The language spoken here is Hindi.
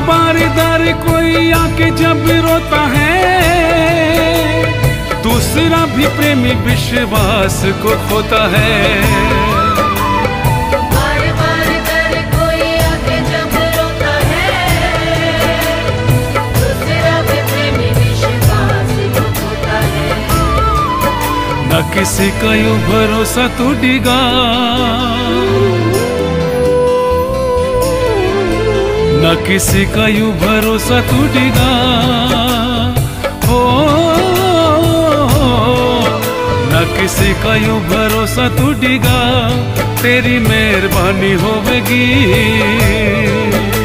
बार दर कोई आके जब रोता है, दूसरा भी प्रेमी विश्वास को खोता है। बार बार दर कोई आके जब रोता है, दूसरा भी प्रेमी विश्वास को खोता है। न किसी का यूं भरोसा टूटेगा, न किसी का यूं भरोसा टूटेगा। हो न किसी का यूं भरोसा टूटेगा, तेरी मेहरबानी होवेगी।